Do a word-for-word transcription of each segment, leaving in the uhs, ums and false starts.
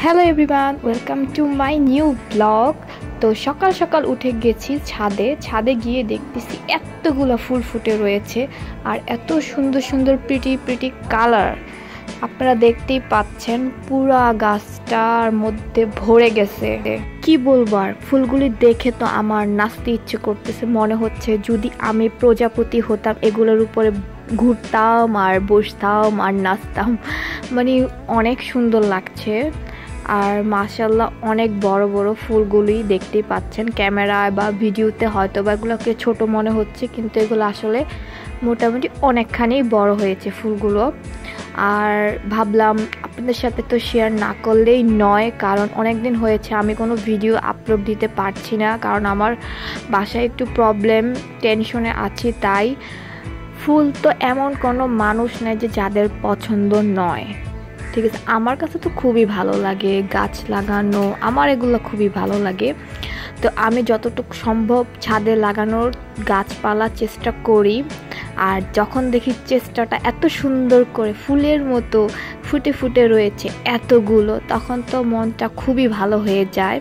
Hello everyone, welcome to my new blog. তো সকাল সকাল উঠে গেছি ছাদে ছাদে গিয়ে দেখতেছি এতগুলো ফুল ফুটে রয়েছে আর এত সুন্দর সুন্দর প্রিটি প্রিটি কালার। আপনারা দেখতেই পাচ্ছেন পুরা গাছটার মধ্যে ভরে গেছে। কি বলবো আর, ফুলগুলি দেখে তো আমার নাচতে ইচ্ছে করতেছে। মনে হচ্ছে যদি আমি প্রজাপতি হতাম, এগুলোর উপরে ঘুরতাম আর বসতাম আর নাচতাম। মানে অনেক সুন্দর লাগছে। আর মাশাআল্লাহ অনেক বড় বড় ফুলগুলি দেখতেই পাচ্ছেন। ক্যামেরায় বা ভিডিওতে হয়তো বা এগুলোকে ছোট মনে হচ্ছে, কিন্তু এগুলো আসলে মোটামুটি অনেকখানি বড় হয়েছে ফুলগুলো। আর ভাবলাম আপনাদের সাথে তো শেয়ার না করলেই নয়, কারণ অনেক দিন হয়েছে আমি কোনো ভিডিও আপলোড দিতে পারছি না, কারণ আমার বাসায় একটু প্রবলেম, টেনশনে আছি। তাই ফুল তো এমন কোনো মানুষ নেই যে যাদের পছন্দ নয়, ঠিক আছে। আমার কাছে তো খুবই ভালো লাগে গাছ লাগানো, আমার এগুলো খুবই ভালো লাগে। তো আমি যতটুকু সম্ভব ছাদে লাগানোর গাছপালা চেষ্টা করি। আর যখন দেখি চেষ্টাটা এত সুন্দর করে ফুলের মতো ফুটে ফুটে রয়েছে এতগুলো, তখন তো মনটা খুবই ভালো হয়ে যায়।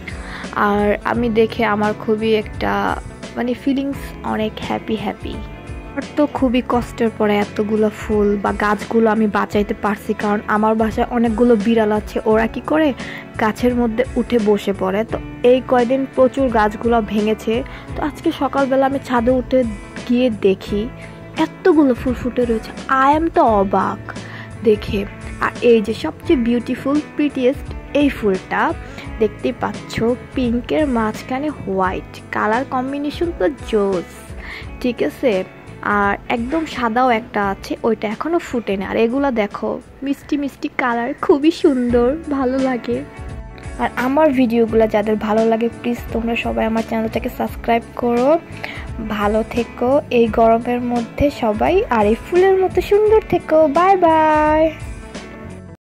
আর আমি দেখে আমার খুবই একটা মানে ফিলিংস অনেক হ্যাপি হ্যাপি। আর তো খুবই কষ্টের পরে এতগুলো ফুল বা গাছগুলো আমি বাঁচাইতে পারছি, কারণ আমার বাসায় অনেকগুলো বিড়াল আছে। ওরা কি করে গাছের মধ্যে উঠে বসে পড়ে। তো এই কয়দিন প্রচুর গাছগুলো ভেঙেছে। তো আজকে সকালবেলা আমি ছাদে উঠে গিয়ে দেখি এতগুলো ফুল ফুটে রয়েছে। আই এম তো অবাক দেখে। আর এই যে সবচেয়ে বিউটিফুল প্রিটিয়েস্ট এই ফুলটা দেখতে পাচ্ছ, পিঙ্কের মাঝখানে হোয়াইট কালার কম্বিনেশন তো জোস, ঠিক আছে। আর একদম সাদাও একটা আছে, ওইটা এখনো ফুটে না। আর এগুলো দেখো মিষ্টি মিষ্টি কালার, খুবই সুন্দর, ভালো লাগে। আর আমার ভিডিওগুলো যাদের ভালো লাগে প্লিজ তোমরা সবাই আমার চ্যানেলটাকে সাবস্ক্রাইব করো। ভালো থেকো এই গরমের মধ্যে সবাই, আর এই ফুলের মতো সুন্দর থেকো। Bye by.